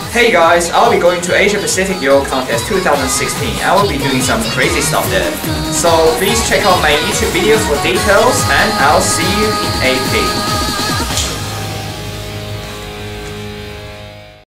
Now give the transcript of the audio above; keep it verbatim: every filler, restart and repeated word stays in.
Hey guys, I'll be going to Asia Pacific Euro Contest two thousand sixteen. I will be doing some crazy stuff there. So please check out my YouTube videos for details and I'll see you in A P.